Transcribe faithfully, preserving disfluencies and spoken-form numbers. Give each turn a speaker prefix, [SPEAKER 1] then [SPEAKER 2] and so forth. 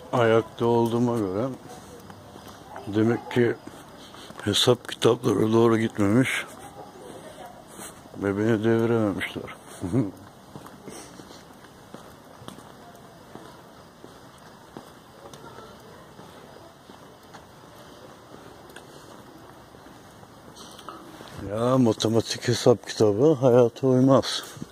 [SPEAKER 1] Ayakta olduğuma göre demek ki hesap kitapları doğru gitmemiş ve beni devirememişler. Ya matematik hesap kitabı hayata uymaz.